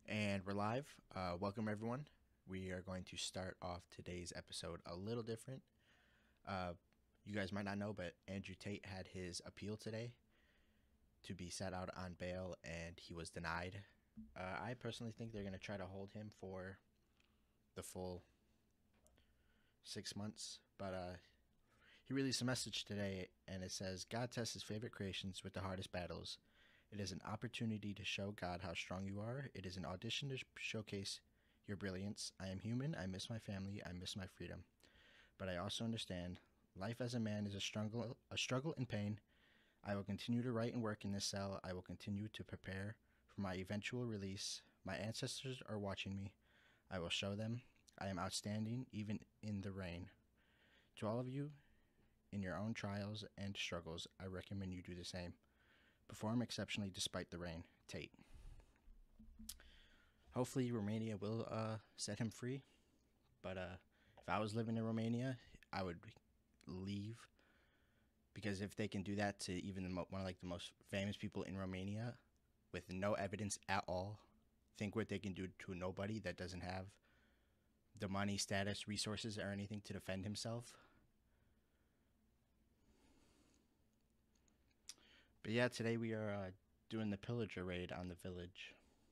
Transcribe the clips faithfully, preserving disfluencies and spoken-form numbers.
And we're live. Uh, welcome, everyone. We are going to start off today's episode a little different. Uh, you guys might not know, but Andrew Tate had his appeal today to be set out on bail, and he was denied. Uh, I personally think they're going to try to hold him for the full six months, but uh, he released a message today, and it says, God tests his favorite creations with the hardest battles. It is an opportunity to show God how strong you are. It is an audition to sh- showcase your brilliance. I am human. I miss my family. I miss my freedom. But I also understand life as a man is a struggle, a struggle and pain. I will continue to write and work in this cell. I will continue to prepare for my eventual release. My ancestors are watching me. I will show them I am outstanding even in the rain. To all of you in your own trials and struggles, I recommend you do the same. Perform exceptionally despite the rain. Tate. Hopefully Romania will uh, set him free. But uh, if I was living in Romania, I would leave. Because if they can do that to even the mo- one of like the most famous people in Romania with no evidence at all, think what they can do to nobody that doesn't have the money, status, resources, or anything to defend himself. But yeah, today we are uh, doing the Pillager raid on the village.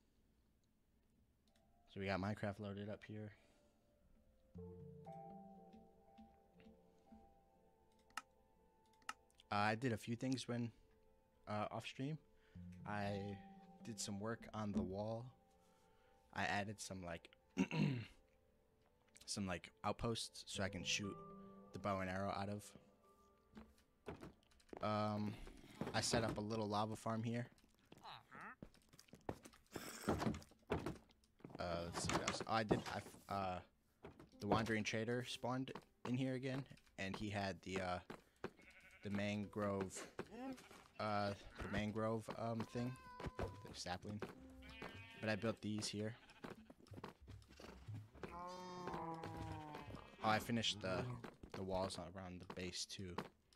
So we got Minecraft loaded up here. Uh, I did a few things when uh, off stream. I did some work on the wall. I added some like some like outposts so I can shoot the bow and arrow out of. Um, I set up a little lava farm here. Uh, let's see what else. Oh, I did. I uh, the wandering trader spawned in here again, and he had the uh, the mangrove, uh, the mangrove um thing, the sapling. But I built these here. Oh, I finished the the walls around the base too.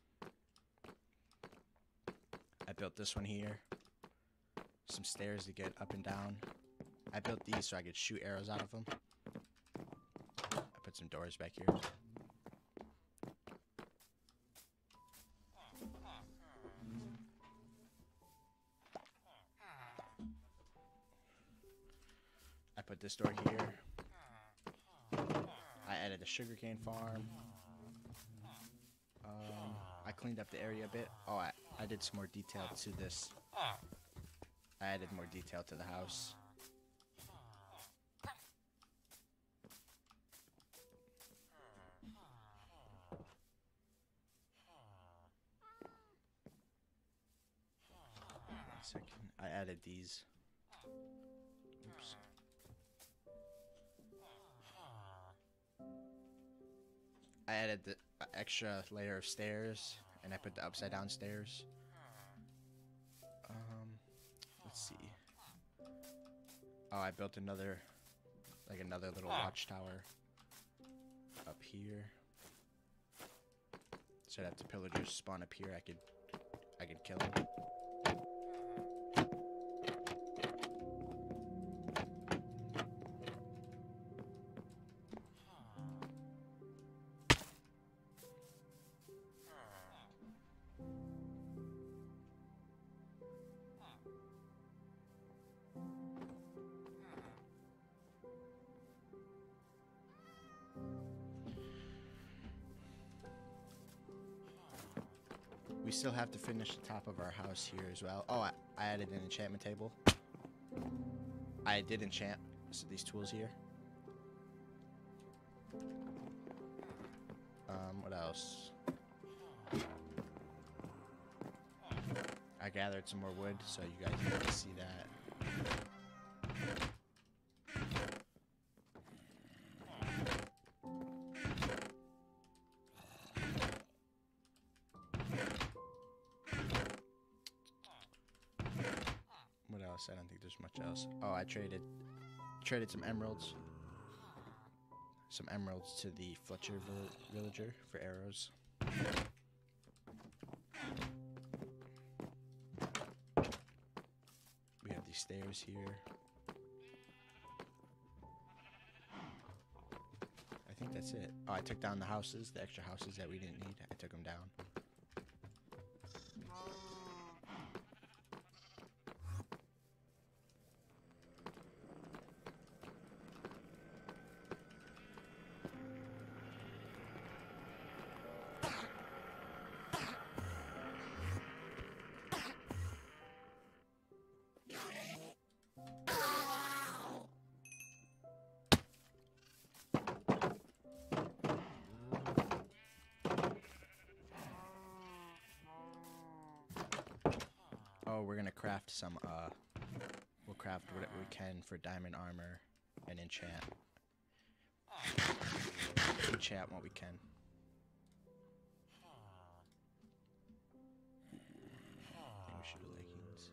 I built this one here. Some stairs to get up and down. I built these so I could shoot arrows out of them. I put some doors back here. I put this door here. I added a sugarcane farm. Um, I cleaned up the area a bit. Oh, I, I did some more detail to this. I added more detail to the house. One second. I added these. Oops. I added the uh, extra layer of stairs, and I put the upside down stairs. Um, let's see. Oh, I built another, like another little watchtower up here. So that if the pillagers spawn up here, I could, I could kill them. We still have to finish the top of our house here as well. Oh, I, I added an enchantment table. I did enchant so these tools here. Um, what else? I gathered some more wood so you guys can see that. What else? I don't think there's much else. Oh, I traded traded some emeralds. Some emeralds to the Fletcher vill villager for arrows. We have these stairs here. that's it. Oh, I took down the houses, the extra houses that we didn't need. I took them down. Oh, we're gonna craft some, uh, we'll craft whatever we can for diamond armor and enchant. Enchant what we can. I think we should do leggings.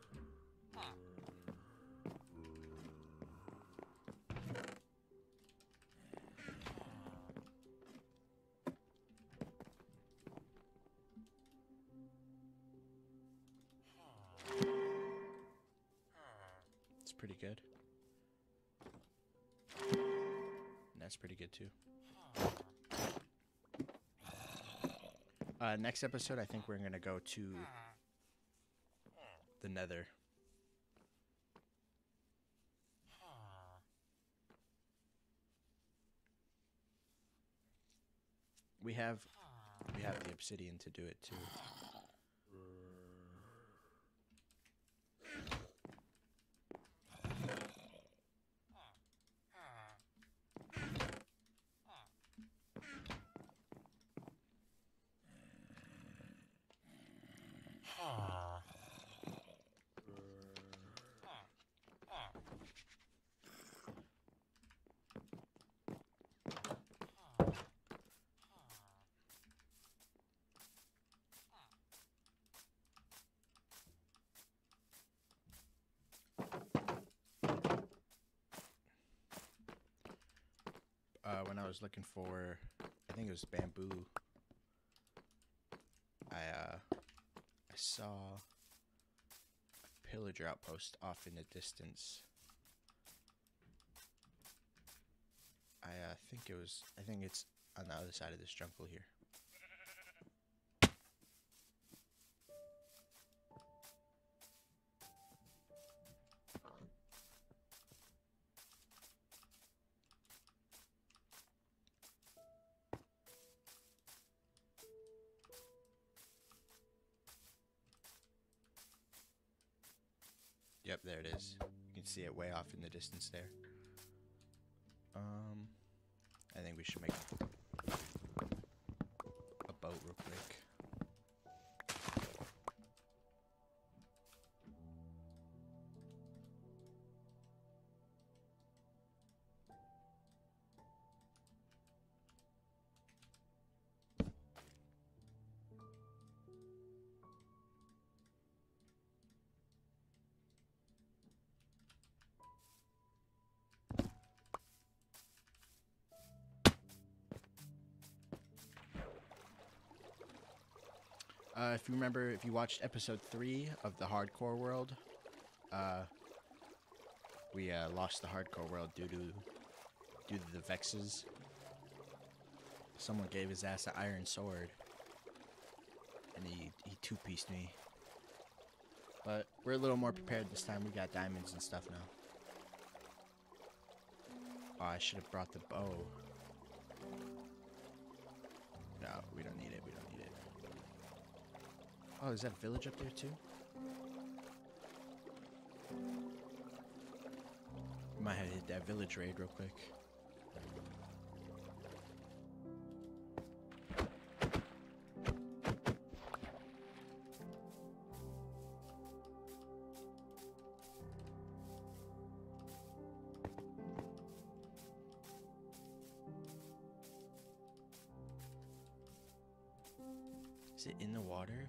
Pretty good. And that's pretty good too. Uh, next episode, I think we're gonna go to the Nether. We have we have the obsidian to do it too. Uh, when I was looking for, I think it was bamboo, I uh, I saw a pillager outpost off in the distance. I uh, think it was, I think it's on the other side of this jungle here. Yep, there it is. You can see it way off in the distance there. Um, I think we should make a boat real quick. Uh, if you remember, if you watched episode three of the hardcore world, uh, we uh, lost the hardcore world due to due to the Vexes. Someone gave his ass an iron sword, and he he two-pieced me. But we're a little more prepared this time. We got diamonds and stuff now. Oh, I should have brought the bow. No, we don't need it. We don't need it. Oh, is that a village up there too? Might have hit that village raid real quick. Is it in the water?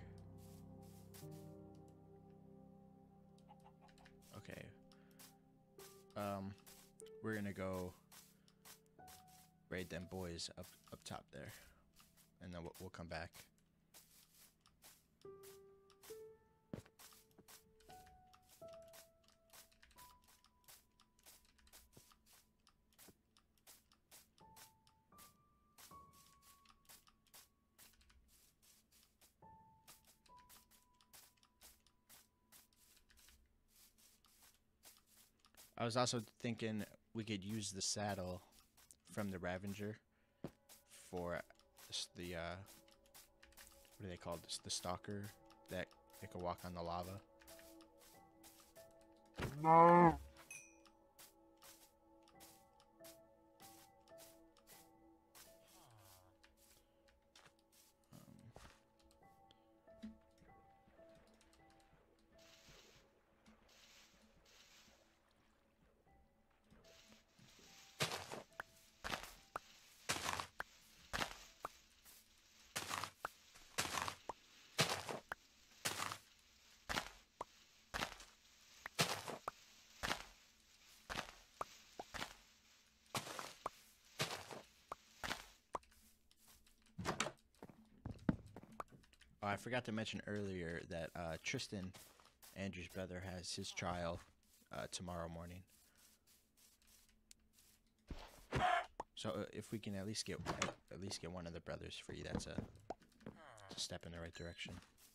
Okay. Um, we're gonna go raid them boys up up top there, and then we'll, we'll come back. I was also thinking we could use the saddle from the Ravager for s- the, uh, what are they called? This, the stalker that they can walk on the lava. No. Oh, I forgot to mention earlier that uh, Tristan, Andrew's brother, has his trial uh, tomorrow morning. So uh, if we can at least get at least get one of the brothers free, that's a, that's a step in the right direction.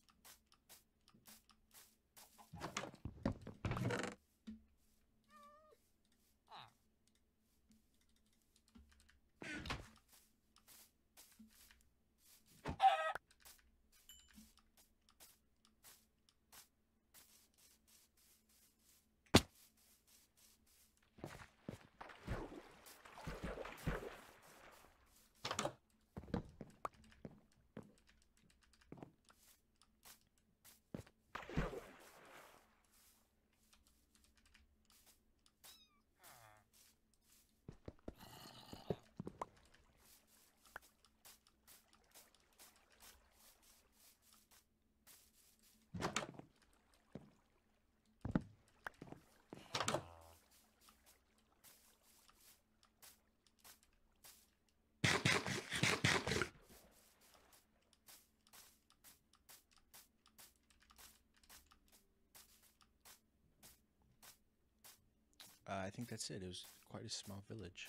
Uh, I think that's it. It was quite a small village.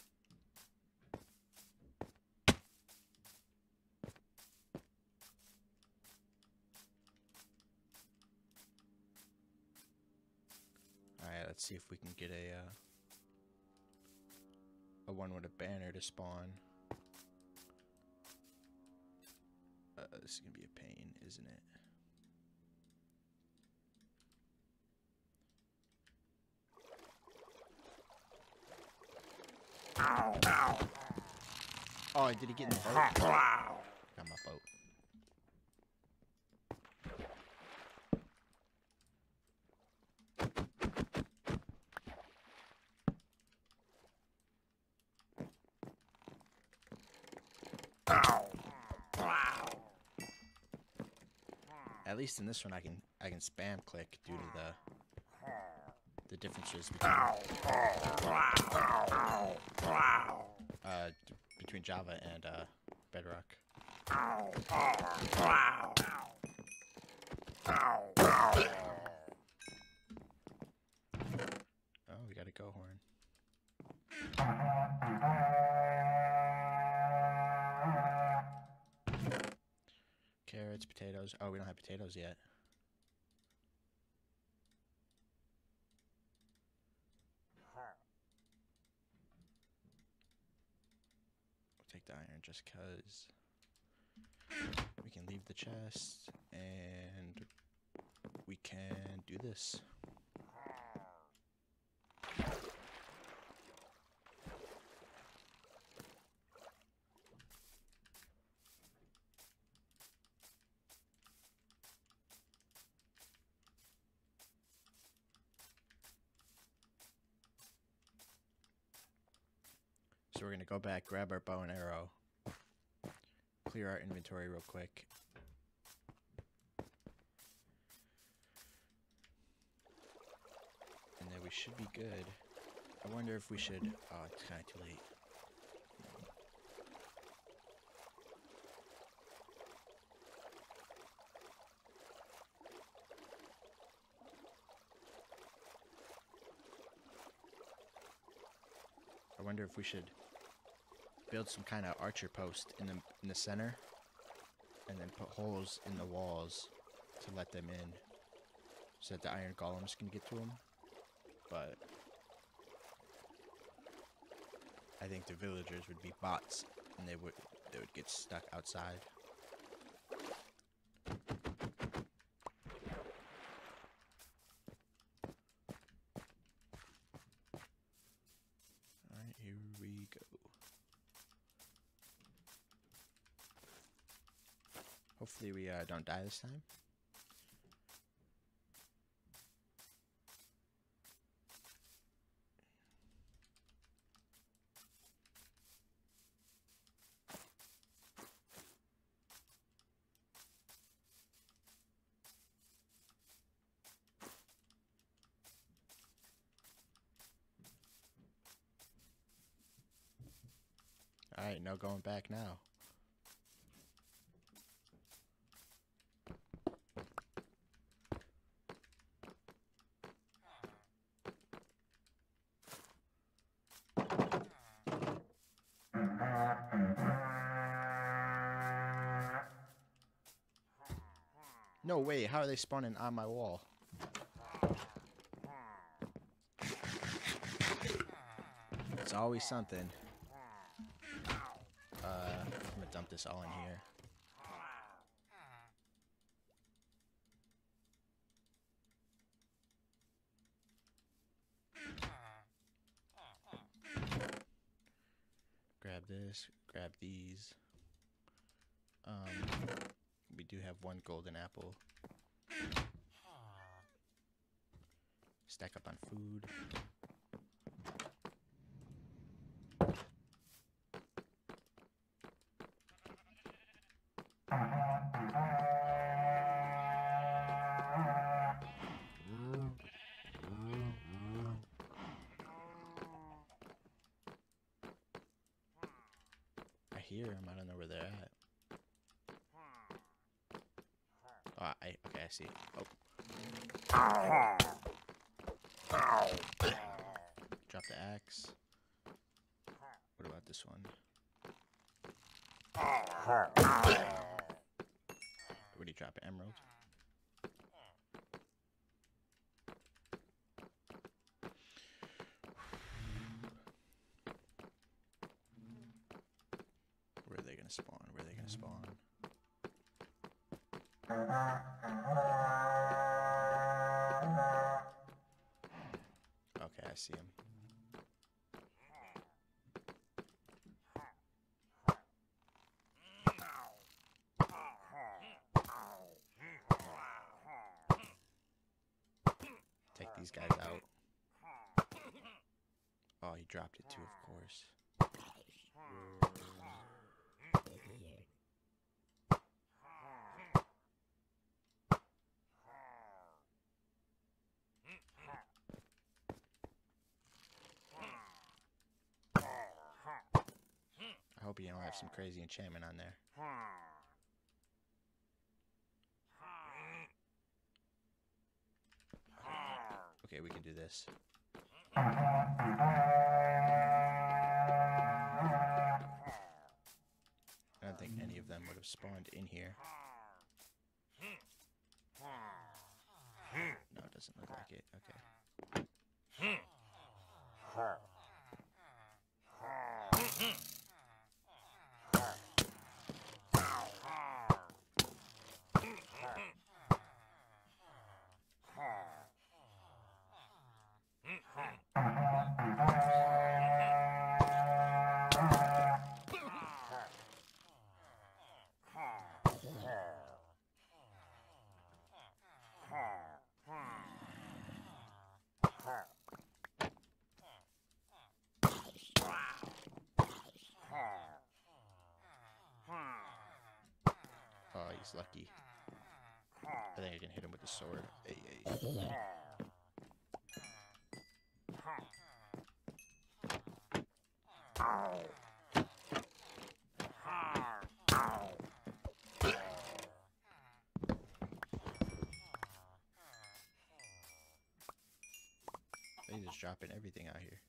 Alright, let's see if we can get a uh, a one with a banner to spawn. Uh, this is gonna be a pain, isn't it? Ow, ow. Oh, did he get in the boat? Got my boat. Ow. Ow. At least in this one, I can I can spam click due to the the differences between uh d between Java and uh, Bedrock. Oh, we got a go horn. Carrots, potatoes. Oh, we don't have potatoes yet. We'll take the iron just because we can leave the chest and we can do this. So we're going to go back, grab our bow and arrow, clear our inventory real quick. And then we should be good. I wonder if we should... Oh, it's kind of too late. I wonder if we should build some kind of archer post in the in the center, and then put holes in the walls to let them in, so that the iron golems can get to them. But I think the villagers would be bots, and they would they would get stuck outside. All right, here we go. Hopefully we uh, don't die this time. Alright, no going back now. No way, how are they spawning on my wall? It's always something. Uh, I'm gonna dump this all in here. Grab this, grab these. Um, we do have one golden apple. Stack up on food. I hear them. I don't know where they're at. Oh, I okay. I see. Oh. Drop the axe. What about this one? What do you drop? An emerald? Where are they gonna spawn? Where are they gonna spawn? Okay, I see him. Take these guys out. Oh, he dropped it too, of course. I hope you don't have some crazy enchantment on there. Okay, we can do this. I don't think any of them would have spawned in here. No, it doesn't look like it. Okay. Oh, he's lucky. I think I can hit him with the sword. Hey, hey. They're just dropping everything out here.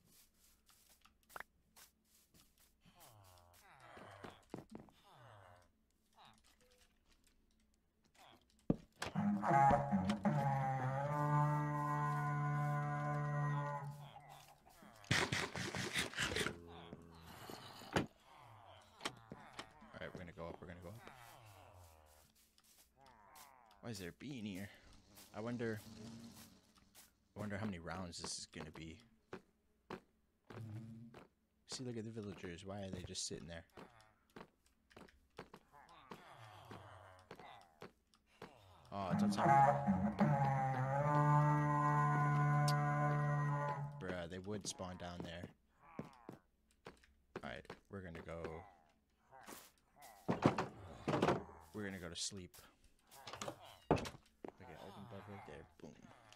is there a bee in here? I wonder. I wonder how many rounds this is gonna be. See, look at the villagers. Why are they just sitting there? Oh, it's outside. Bruh, they would spawn down there. Alright, we're gonna go. We're gonna go to sleep. Look at open bed right there. Boom.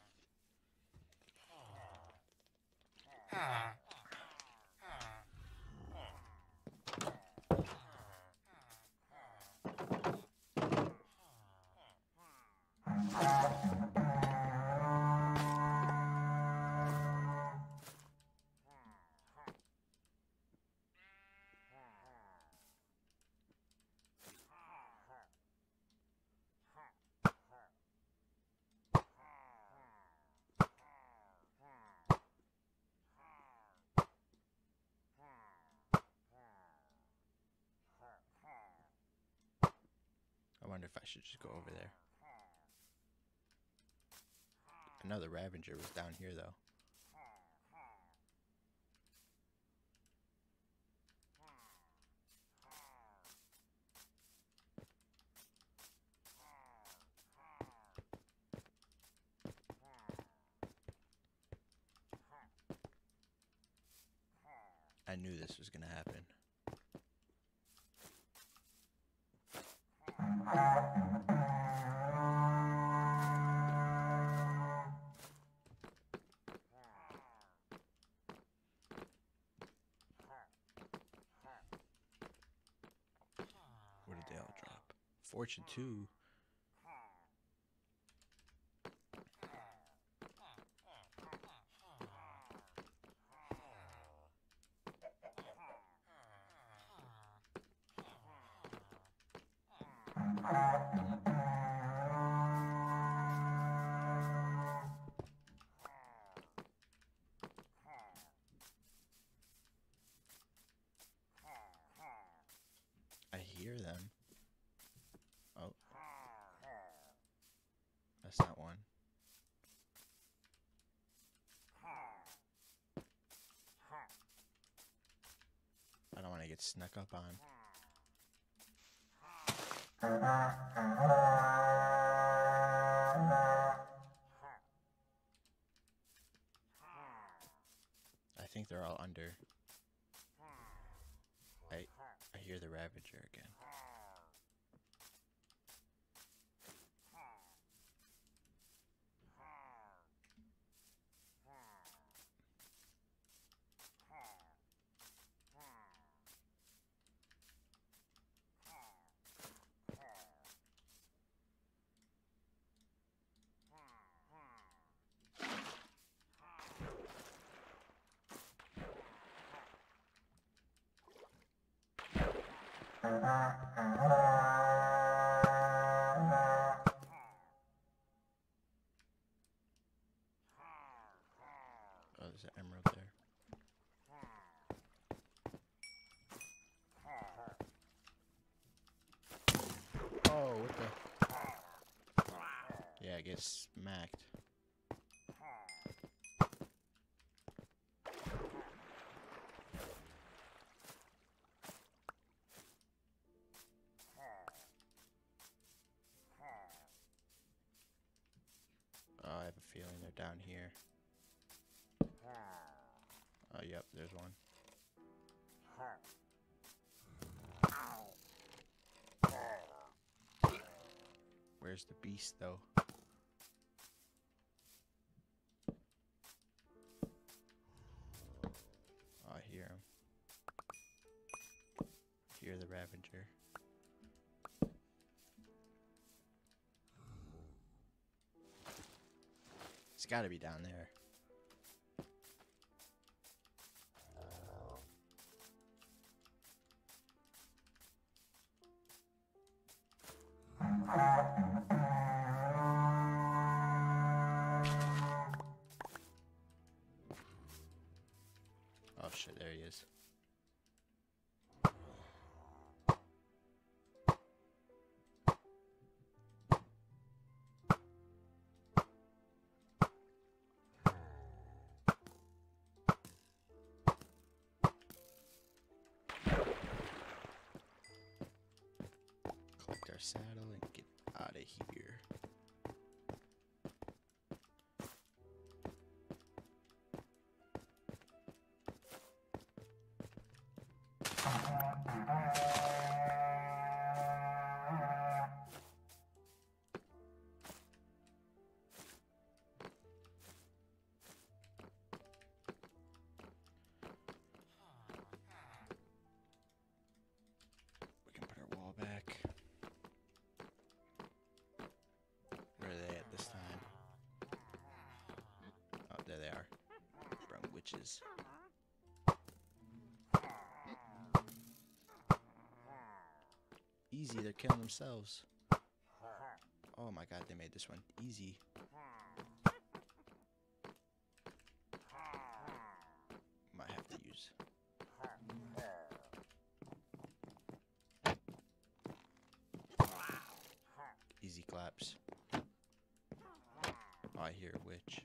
I wonder if I should just go over there. Another Ravager was down here, though. I knew this was gonna happen. What did they all drop? Fortune two. I hear them. Oh. That's not one. I don't want to get snuck up on. I think they're all under. I I hear the Ravager again. Oh, there's an emerald there. Oh, what the? Yeah, I get smacked. Oh, I have a feeling they're down here. Oh, yep, there's one. Where's the beast, though? Oh, I hear him. I hear the Ravager. It's gotta be down there. Oh shit, there he is. our saddle and get out of here. We can put our wall back. Where are they at this time? Oh, there they are. From witches. Easy, they're killing themselves. Oh my god, they made this one easy. Might have to use. Easy claps. Oh, I hear a witch.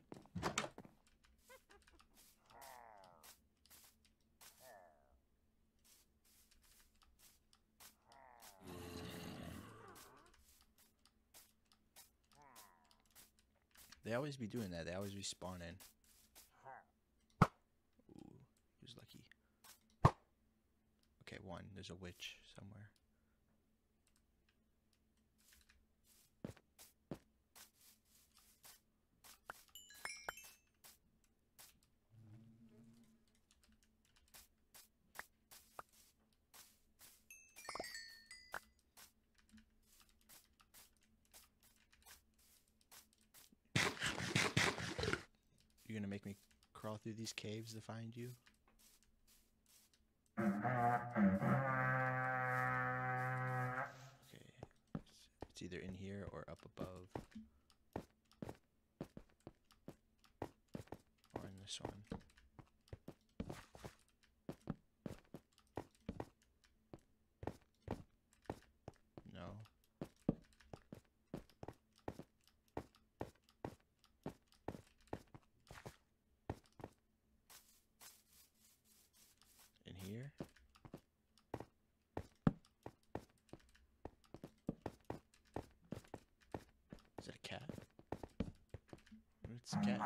They always be doing that. They always be spawning. Ooh, he was lucky. Okay, one. There's a witch somewhere. You're gonna make me crawl through these caves to find you? Okay. It's either in here or up above. Or in this one. No. In here? Is it a cat? It's a cat.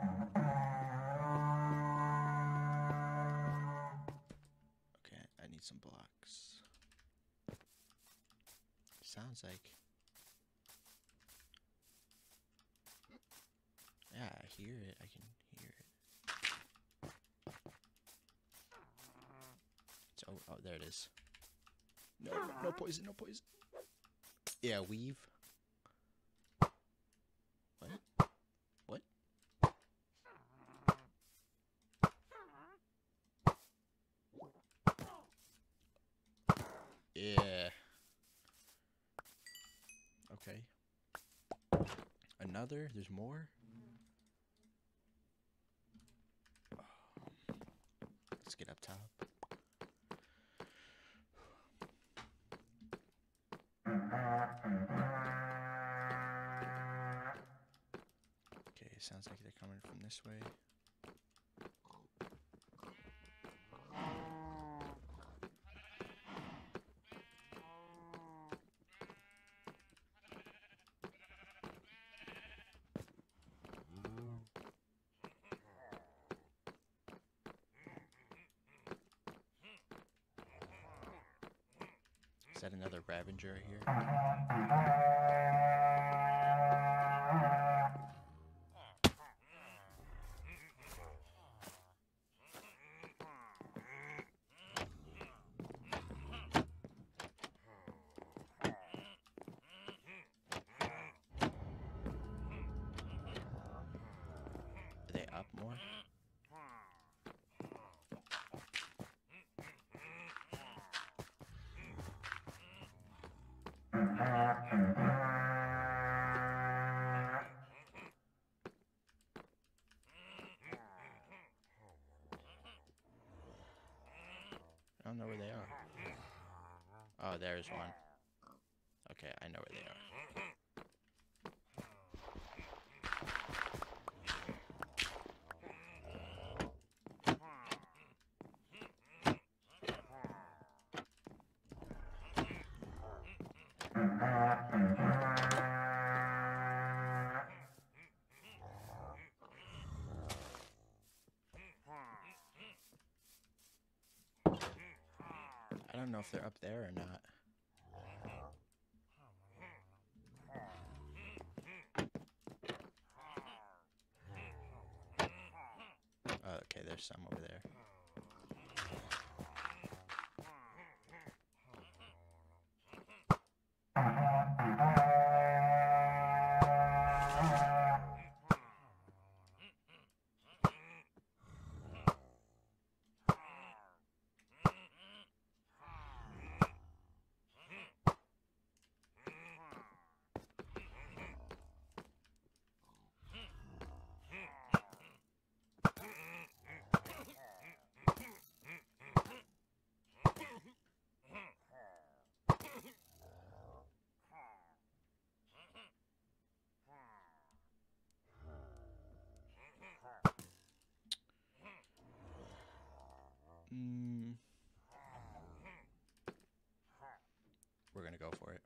Okay, I need some blocks. Sounds like... Yeah, I hear it. I can hear it. So, oh, oh, there it is. No, no poison, no poison. Yeah, weave. What? What? Yeah. Okay. Another? There's more? Let's get up top. Okay, sounds like they're coming from this way. Is that another Ravager here? Are they up more? I don't know where they are. Oh, there's one. Okay, I know where they are. know if they're up there or not. Oh, okay, there's some over there. Mm. We're gonna go for it.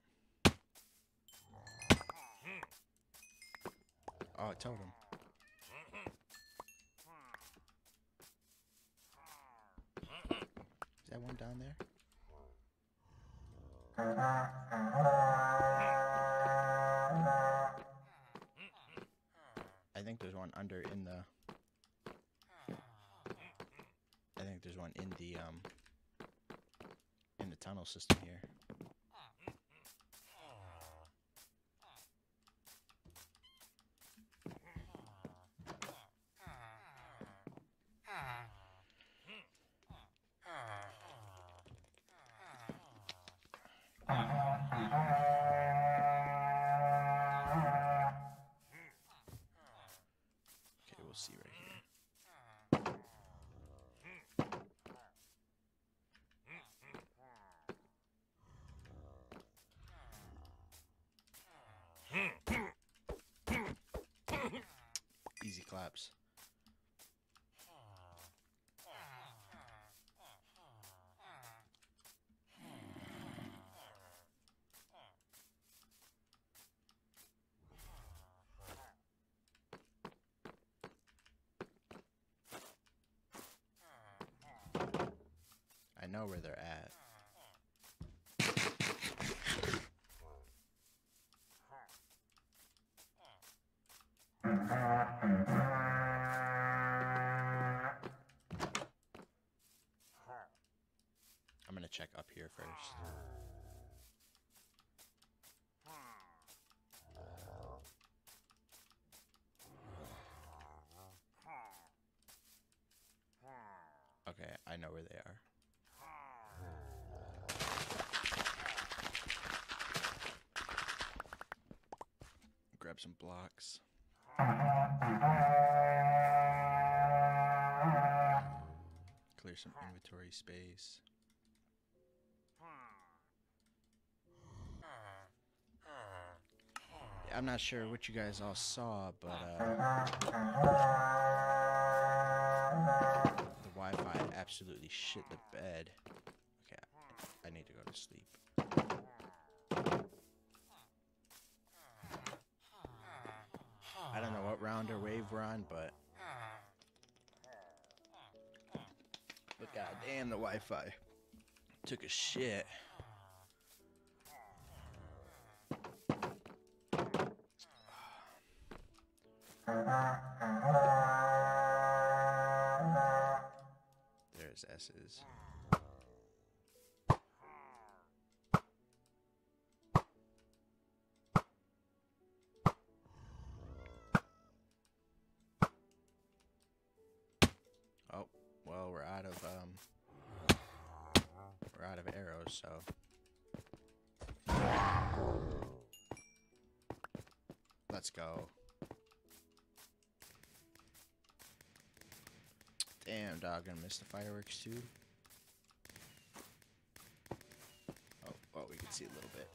Oh, it told him. Is that one down there? I think there's one under in the... I think there's one in the, um... in the tunnel system here. Okay, we'll see right here. Easy claps. I know where they're at. I'm gonna check up here first. Okay, I know where they are. Grab some blocks. Clear some inventory space. Yeah, I'm not sure what you guys all saw, but uh, the Wi-Fi absolutely shit the bed. Okay, I need to go to sleep. I don't know what round or wave we're on, but but goddamn, the Wi-Fi took a shit. There's S's. Oh, well, we're out of um we're out of arrows, so let's go. Damn, dog, gonna miss the fireworks too. Oh, well, we can see a little bit.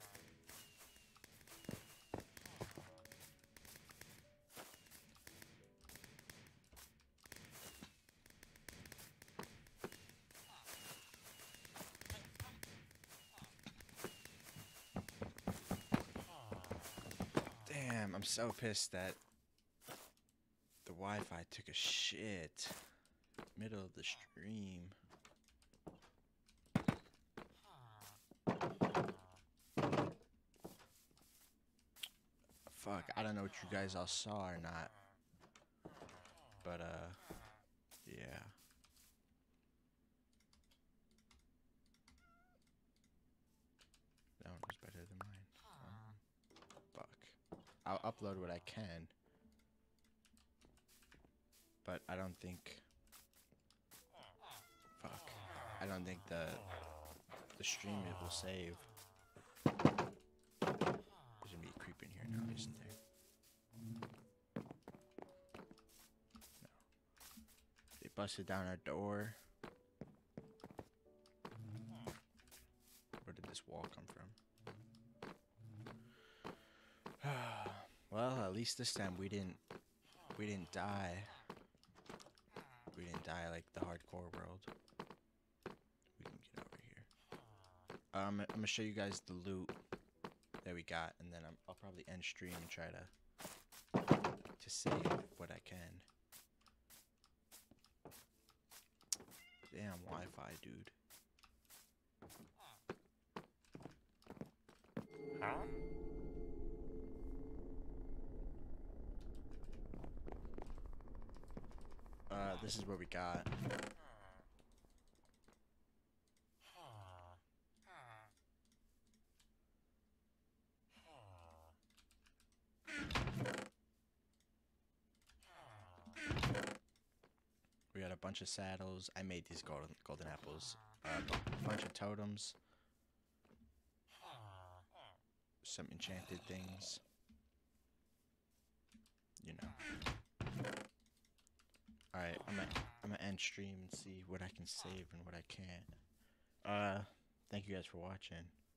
Damn, I'm so pissed that the Wi-Fi took a shit. Middle of the stream. fuck, I don't know what you guys all saw or not. But, uh, yeah. That one was better than mine. Um, fuck. I'll upload what I can. But I don't think... Fuck. I don't think the the stream it will save. There's gonna be a creep in here now, isn't there? No. They busted down our door. Where did this wall come from? Well, at least this time we didn't we didn't die. We didn't die like the hardcore world. We can get over here. Um, I'm gonna show you guys the loot that we got, and then I'm, I'll probably end stream and try to to save what I can. Damn Wi-Fi, dude. Huh? Uh, this is what we got. We got a bunch of saddles. I made these golden golden apples. Uh, a bunch of totems. Some enchanted things. You know. Alright, I'm gonna I'm gonna end stream and see what I can save and what I can't. Uh, thank you guys for watching.